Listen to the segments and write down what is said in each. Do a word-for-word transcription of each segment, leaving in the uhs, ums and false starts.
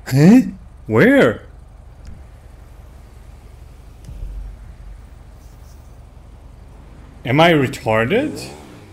Huh? Where? Am I retarded?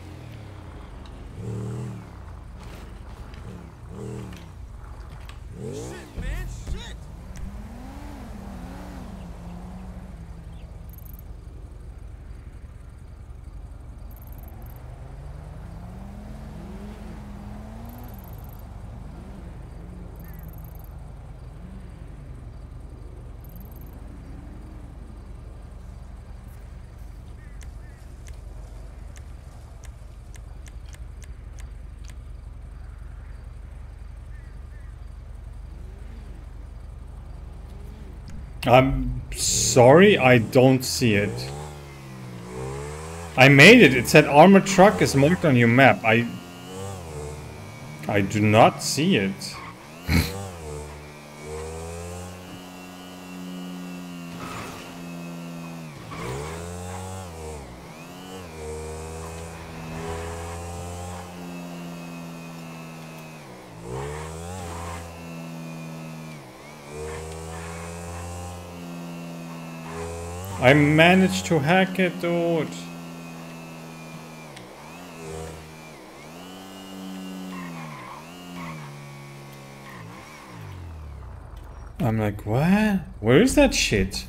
I'm sorry, I don't see it. I made it. It said armored truck is marked on your map. I... I do not see it. I managed to hack it, dude. I'm like, what? Where is that shit?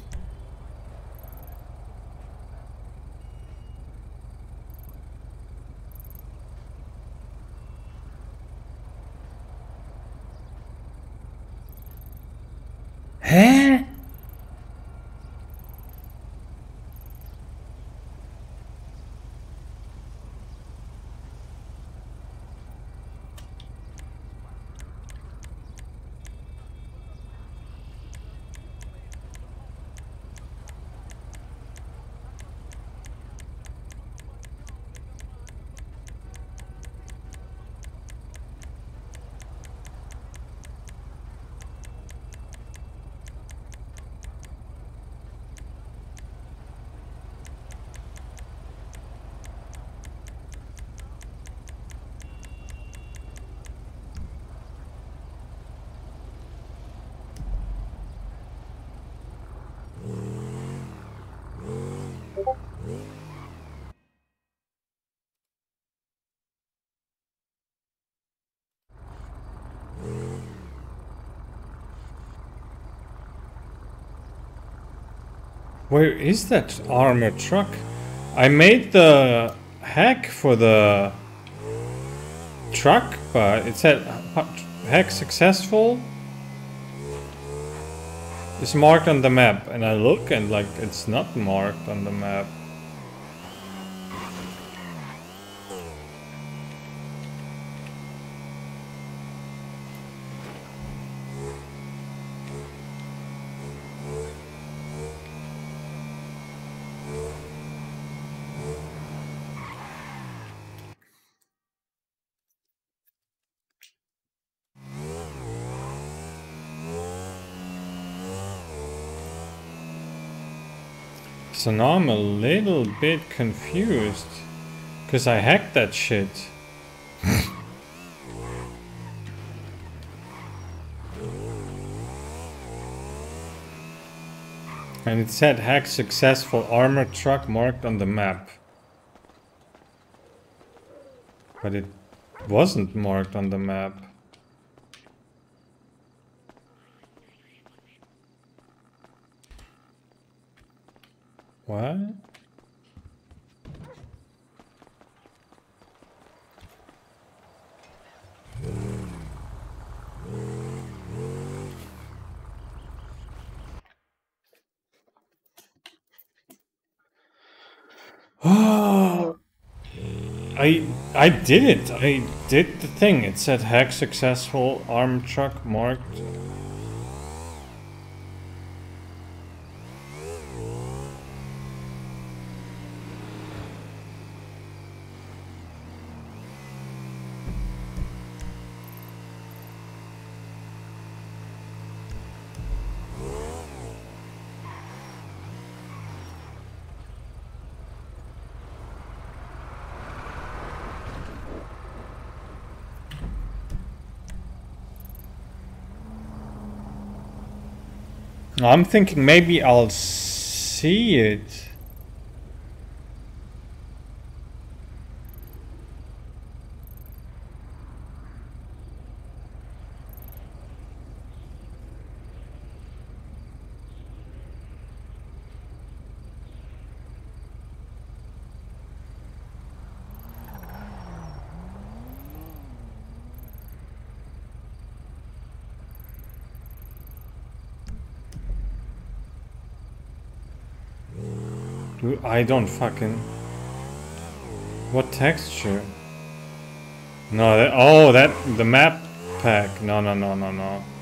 Huh? Where is that armored truck? I made the hack for the truck, but it said hack successful. It's marked on the map, and I look and like it's not marked on the map. So now I'm a little bit confused, because I hacked that shit. And it said hack successful, armored truck marked on the map. But it wasn't marked on the map. What? Oh, I I did it. I did the thing. It said hack successful, armed truck marked. I'm thinking maybe I'll see it. Dude, I don't fucking... What texture? No, that... Oh, that... The map pack. No, no, no, no, no.